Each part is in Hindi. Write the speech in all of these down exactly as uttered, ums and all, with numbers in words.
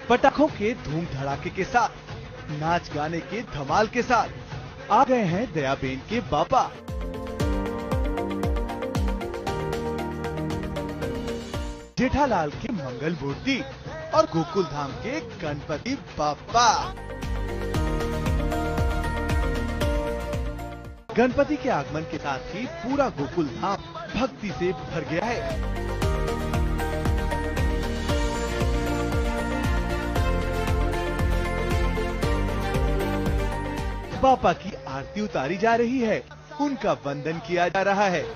पटाखों के धूम धड़ाके के साथ, नाच गाने के धमाल के साथ आ गए हैं दयाबेन के बापा। जेठालाल के मंगल मूर्ति और गोकुल धाम के गणपति बापा। गणपति के आगमन के साथ ही पूरा गोकुल धाम भक्ति से भर गया है। बापा की आरती उतारी जा रही है, उनका वंदन किया जा रहा है।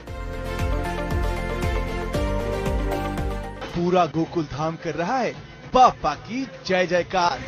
पूरा गोकुल धाम कर रहा है बापा की जय जयकार।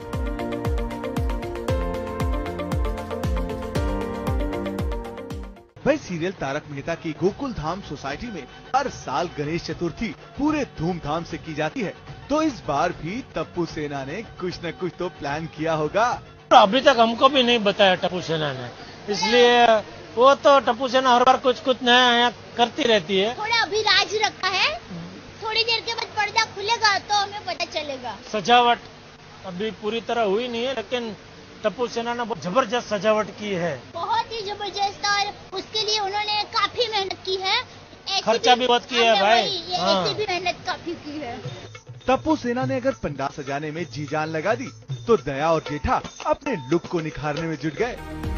भाई, सीरियल तारक मेहता की गोकुल धाम सोसाइटी में हर साल गणेश चतुर्थी पूरे धूमधाम से की जाती है, तो इस बार भी टप्पू सेना ने कुछ न कुछ तो प्लान किया होगा। अभी तक हमको भी नहीं बताया टप्पू सेना ने, इसलिए वो तो टप्पू सेना हर बार कुछ कुछ नया नया करती रहती है। थोड़ा अभी राज रखा है, थोड़ी देर के बाद पर्दा खुलेगा तो हमें पता चलेगा। सजावट अभी पूरी तरह हुई नहीं है, लेकिन टप्पू सेना ने बहुत जबरदस्त सजावट की है, बहुत ही जबरदस्त, और उसके लिए उन्होंने काफी मेहनत की है। खर्चा भी बहुत किया है भाई, ऐसी भी मेहनत काफी की है। टप्पू सेना ने अगर पंडाल सजाने में जी जान लगा दी, तो दया और जेठा अपने लुक को निखारने में जुट गए।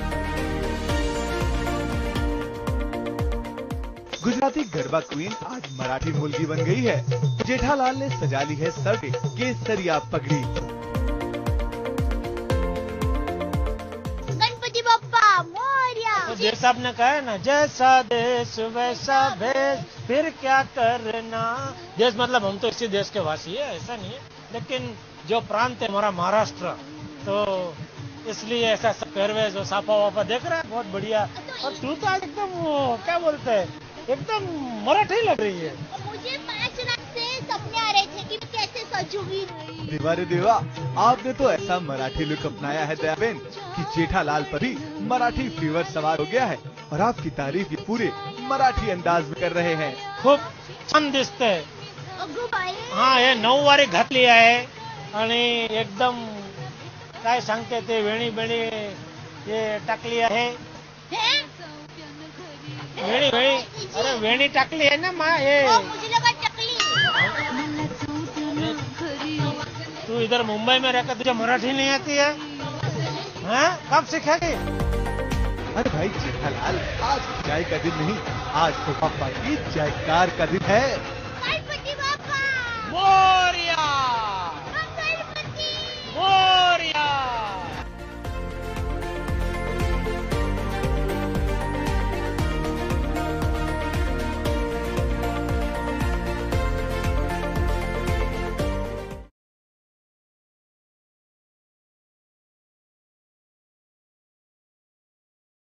गुजराती गरबा क्वीन आज मराठी मुलगी बन गई है। जेठालाल ने सजा ली है सर पे केसरिया पगड़ी। गणपति बप्पा मोरया। तो जैसा आपने कहा है ना, जैसा देश वैसा भेष, फिर क्या करना। देश मतलब हम तो इसी देश के वासी है, ऐसा नहीं है, लेकिन जो प्रांत है हमारा महाराष्ट्र, तो इसलिए ऐसा पहरवेश और साफा वाफा देख रहा है, बहुत बढ़िया। और तू तो एकदम क्या बोलते हैं, एकदम मराठी लग रही है। मुझे पांच रात से सपने आ रहे थे कि कैसे सजूंगी। देवा रे देवा, आपने तो ऐसा मराठी लुक अपनाया है दयाबेन कि जेठालाल पर भी मराठी फीवर सवार हो गया है, और आपकी तारीफ ये पूरे मराठी अंदाज में कर रहे हैं। खूब छान दिसते। हाँ, हे नऊवारी घातली आहे आणि एकदम काय सांगते ते वेणी बेणी हे टाकली आहे। वेणी वेणी अरे वेणी टाकली है ना माँ, ये मुझे लगा टकली। तू इधर मुंबई में रहकर तुझे मराठी नहीं आती है? हाँ, कब सीखेगी? अरे भाई जेठालाल, आज चाय का दिन नहीं, आज तो पापा की जयकार का दिन है।